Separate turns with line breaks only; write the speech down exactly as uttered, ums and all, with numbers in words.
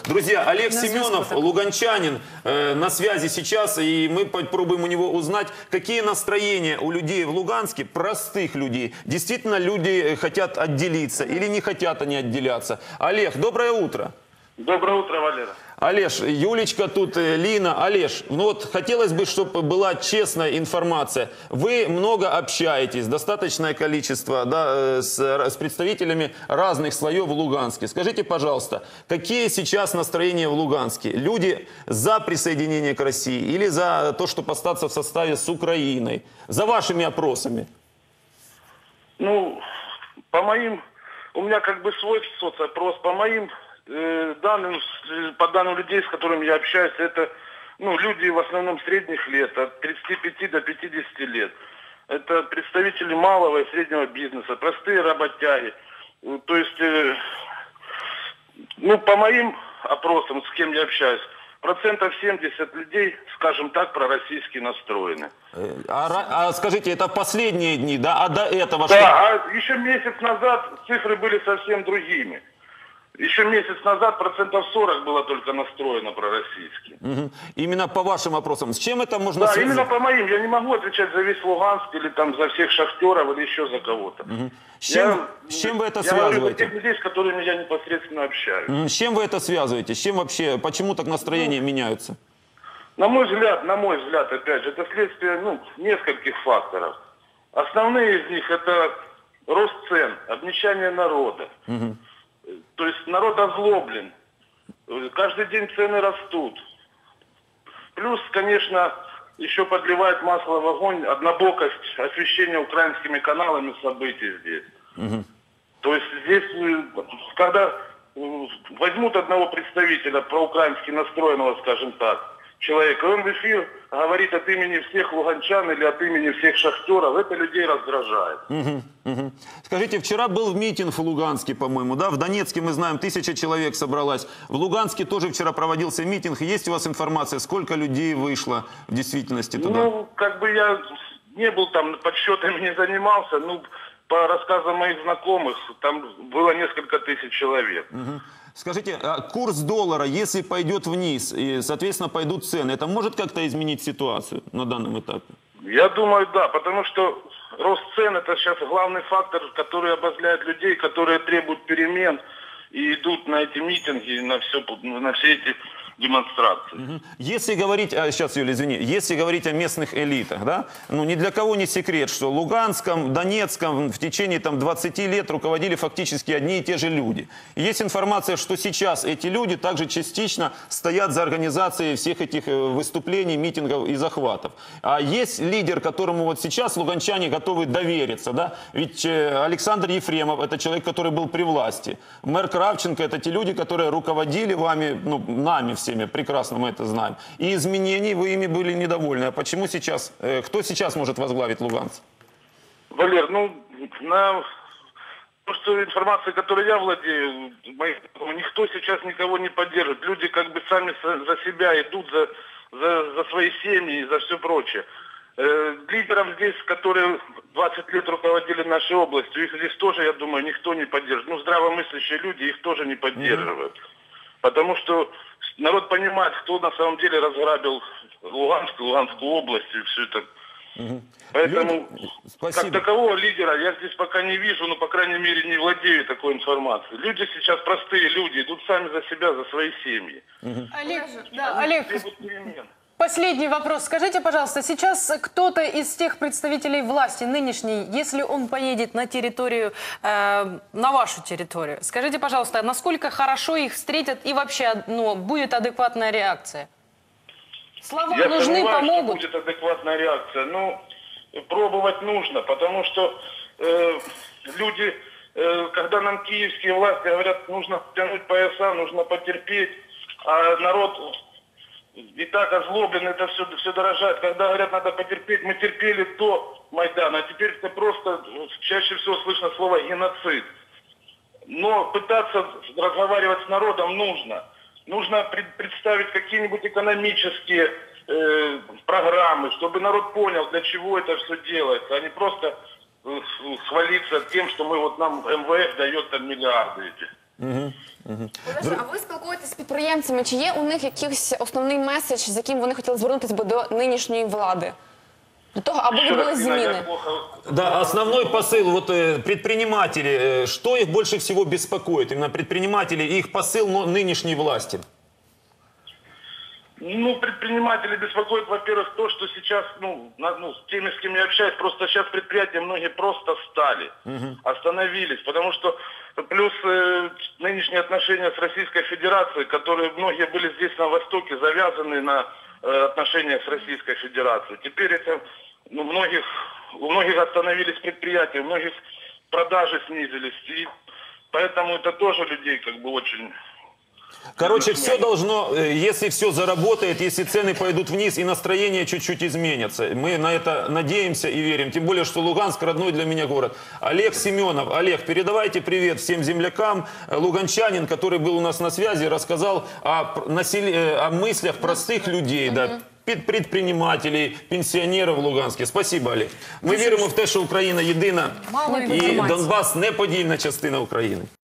Друзья, Олег Семенов, луганчанин, э, на связи сейчас, и мы попробуем у него узнать, какие настроения у людей в Луганске, простых людей. Действительно, люди хотят отделиться или не хотят они отделяться. Олег, доброе утро.
Доброе утро, Валера.
Олеж, Юлечка тут, Лина. Олеж, ну вот хотелось бы, чтобы была честная информация. Вы много общаетесь, достаточное количество, да, с, с представителями разных слоев в Луганске. Скажите, пожалуйста, какие сейчас настроения в Луганске? Люди за присоединение к России или за то, чтобы остаться в составе с Украиной? За вашими опросами.
Ну, по моим, у меня как бы свой соцопрос, по моим данным, по данным людей, с которыми я общаюсь, это ну, люди в основном средних лет, от тридцати пяти до пятидесяти лет. Это представители малого и среднего бизнеса, простые работяги. То есть, э, ну, по моим опросам, с кем я общаюсь, процентов семьдесят людей, скажем так, пророссийски настроены.
А, а скажите, это последние дни, да? А до этого
да,
что?
А еще месяц назад цифры были совсем другими. Еще месяц назад процентов сорок было только настроено пророссийски.
Угу. Именно по вашим вопросам. С чем это можно
Да,
связать?
именно по моим. Я не могу отвечать за весь Луганск или там за всех шахтеров или еще за кого-то.
Угу. С, чем,
я,
с чем вы это
я
связываете?
говорю за тех людей, с которыми я непосредственно общаюсь.
С чем вы это связываете? С чем вообще, почему так настроения ну, меняются?
На мой взгляд, на мой взгляд, опять же, это следствие ну, нескольких факторов. Основные из них это рост цен, обнищание народа. Угу. То есть народ озлоблен. Каждый день цены растут. Плюс, конечно, еще подливает масло в огонь однобокость освещения украинскими каналами событий здесь. Угу. То есть здесь, когда возьмут одного представителя проукраински настроенного, скажем так, человека, он в эфир говорит от имени всех луганчан или от имени всех шахтеров, это людей раздражает.
Угу, угу. Скажите, вчера был митинг в Луганске, по-моему, да? В Донецке, мы знаем, тысяча человек собралась. В Луганске тоже вчера проводился митинг. Есть у вас информация, сколько людей вышло в действительности туда?
Ну, как бы я не был там, подсчетами не занимался, ну, по рассказам моих знакомых, там было несколько тысяч человек.
Угу. Скажите, а курс доллара, если пойдет вниз, и, соответственно, пойдут цены, это может как-то изменить ситуацию на данном этапе?
Я думаю, да, потому что рост цен – это сейчас главный фактор, который обозляет людей, которые требуют перемен и идут на эти митинги, на, все, на все эти демонстрации.
Угу. Если говорить, а, сейчас, Юля, извини, если говорить о местных элитах, да, ну ни для кого не секрет, что Луганском, Донецком в течение там двадцати лет руководили фактически одни и те же люди. И есть информация, что сейчас эти люди также частично стоят за организацией всех этих выступлений, митингов и захватов. А есть лидер, которому вот сейчас луганчане готовы довериться, да, ведь Александр Ефремов – это человек, который был при власти. Мэр Кравченко – это те люди, которые руководили вами, ну, нами все. Прекрасно мы это знаем. И изменений вы ими были недовольны. А почему сейчас? Э, кто сейчас может возглавить Луганск?
Валер, ну, на то, что информация, которой я владею, никто сейчас никого не поддерживает. Люди как бы сами за себя идут, за, за, за свои семьи и за все прочее. Э, лидеров здесь, которые двадцать лет руководили нашей областью, их здесь тоже, я думаю, никто не поддерживает. Ну, здравомыслящие люди их тоже не поддерживают. Mm-hmm. Потому что народ понимает, кто на самом деле разграбил Луганск, Луганскую область и все это. Угу. Поэтому, Люди... как такового лидера я здесь пока не вижу, но, по крайней мере, не владею такой информацией. Люди сейчас простые люди, идут сами за себя, за свои семьи.
Угу. Олег, да, Олег, последний вопрос. Скажите, пожалуйста, сейчас кто-то из тех представителей власти нынешней, если он поедет на территорию, э, на вашу территорию, скажите, пожалуйста, насколько хорошо их встретят и вообще ну, будет адекватная реакция? Слова
Я
нужны, помогут?
Что будет адекватная реакция. Ну, пробовать нужно, потому что э, люди, э, когда нам киевские власти говорят, нужно тянуть пояса, нужно потерпеть, а народ и так озлоблен, это все, все дорожает. Когда говорят, надо потерпеть, мы терпели до Майдана, а теперь это просто, чаще всего слышно слово геноцид. Но пытаться разговаривать с народом нужно. Нужно представить какие-нибудь экономические э, программы, чтобы народ понял, для чего это все делается, а не просто э, хвалиться тем, что мы вот нам эм вэ эф дает там миллиарды эти.
Олеже, а ви спілкуєтесь з підприємцями? Чи є у них якийсь основний меседж, з яким вони хотіли звернутися би до нинішньої влади? До того, аби
Еще
відбулись
раз, Инна, я
зміни?
плохо...
Да, основной посыл, вот э, предприниматели, э, что их больше всего беспокоит? Именно предприниматели и их посыл но, нынешней власти.
Ну, предприниматели беспокоит, во-первых, то, что сейчас, ну, на- ну, с теми, с кем я общаюсь, просто сейчас предприятия многие просто встали, остановились, потому что плюс э, нынешние отношения с Российской Федерацией, которые многие были здесь на Востоке завязаны на э, отношениях с Российской Федерацией. Теперь это, ну, многих, у многих остановились предприятия, у многих продажи снизились, и поэтому это тоже людей как бы очень...
Короче, все должно, э, если все заработает, если цены пойдут вниз и настроение чуть-чуть изменится. Мы на это надеемся и верим. Тем более, что Луганск родной для меня город. Олег Семенов. Олег, передавайте привет всем землякам. Э, Луганчанин, который был у нас на связи, рассказал о, пр- насел- э, о мыслях простых людей, да, під- предпринимателей, пенсионеров в Луганске. Спасибо, Олег. Ми віримо в те, що Україна єдина
Мало
і
інформації.
Донбас неподільна частина України.